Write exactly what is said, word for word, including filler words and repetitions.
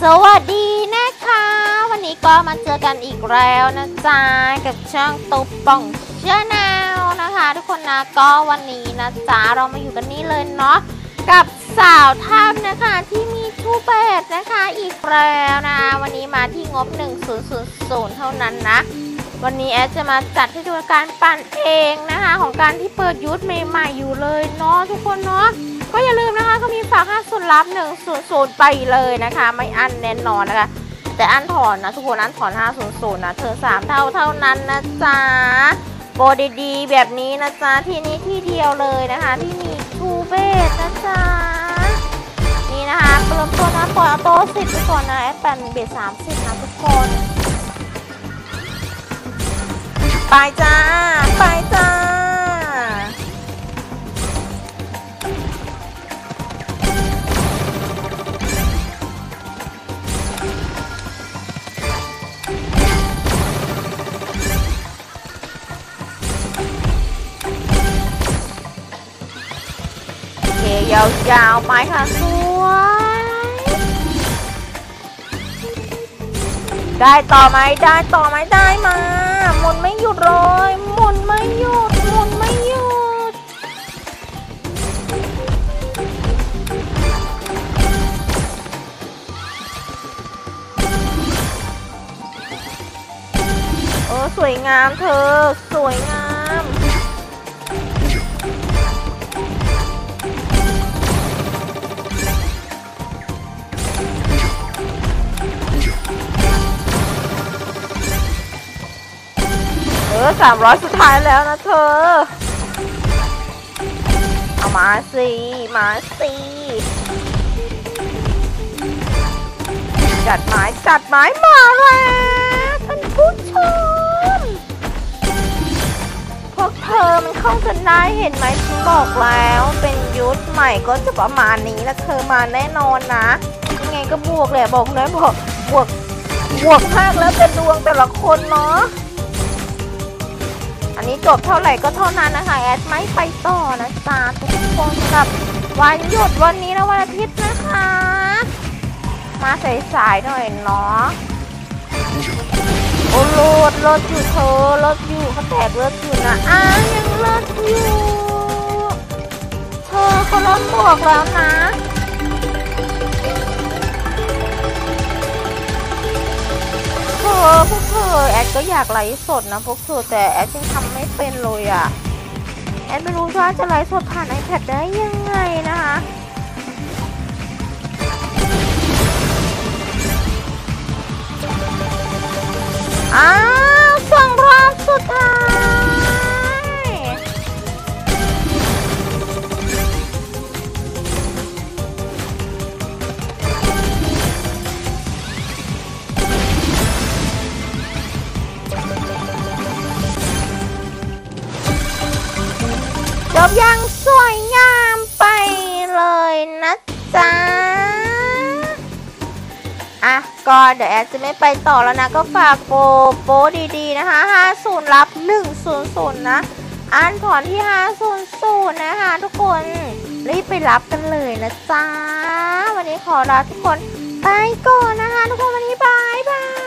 สวัสดีนะคะวันนี้ก็มาเจอกันอีกแล้วนะจ๊ะกับช่องตุ๊บป่องชาแนลนะคะทุกคนนะก็วันนี้นะจ๊ะเรามาอยู่กันนี่เลยเนาะกับสาวถ้ำนะคะที่มีทูเบตนะคะอีกแล้วนะวันนี้มาที่งบหนึ่งพันเท่านั้นนะวันนี้แอดจะมาจัดให้ดูการปั่นเองนะคะของการที่เปิดยูทใหม่ๆอยู่เลยเนาะทุกคนเนาะก็อย่าลืมนะคะเขามีฝากห้าศูนย์รับหนึ่งศูนย์ศูนย์ไปเลยนะคะไม่อั้นแน่นอนนะคะแต่อั้นถอนนะทุกคนอั้นถอนห้าศูนย์ศูนย์นะเธอสามเท่าเท่านั้นนะจ๊ะโปรดีๆแบบนี้นะจ๊ะที่นี้ที่เดียวเลยนะคะที่มีทูเบสนะจ๊ะนี่นะคะเริ่มต้นนะปล่อยเอาโต๊ะสิบไปก่อนนะแอดปั่นเบสสามสิบนะทุกคนไปจ้าไปจ้ายาวๆไปค่ะสวยได้ต่อไหมได้ต่อไหมได้มาหมุนไม่หยุดเลยหมุนไม่หยุดหมุนไม่หยุดโอ้สวยงามเธอสวยงามเออสามร้อยสุดท้ายแล้วนะเธอเอามาสิมาสิจัดไม้จัดไม้มาแล้วท่านผู้ชมพวกเธอมันเข้ากันได้เห็นไหมฉันบอกแล้วเป็นยุทธใหม่ก็จะประมาณนี้แล้วเธอมาแน่นอนนะยังไงก็บวกแหละบอกเลยบอกบวกบวกมากแล้วแต่ดวงแต่ละคนเนาะอันนี้จบเท่าไหร่ก็เท่านั้นนะคะแอดไม่ไปต่อนะจ๊ะทุกคนกับวันหยุดวันนี้นะวันอาทิตย์นะคะมาสายๆหน่อยเนาะโอ้โลดโลดอยู่เธอโลดอยู่เขาแตกเลิศอยู่นะอ้ายังโลดอยู่เธอเขาลดบวกแล้วนะเธอพวกเธอแอดก็อยากไลฟ์สดนะพวกเธอแต่แอดยังทำไม่เป็นเลยอ่ะแอดไม่รู้ว่าจะไลฟ์สดผ่าน ไอแพด ได้ยังไงนะคะอ้าวสองรอบสุดท้ายจบยังสวยงามไปเลยนะจ๊ะอ่ะก็เดี๋ยวแอดจะไม่ไปต่อแล้วนะก็ฝากโปรโปรดีๆนะคะห้าศูนย์รับหนึ่งศูนย์ศูนย์นะอันถอนที่ห้าศูนย์ศูนย์นะคะทุกคนรีบไปรับกันเลยนะจ๊ะวันนี้ขอลาทุกคนไปก่อนนะคะทุกคนวันนี้บายบาย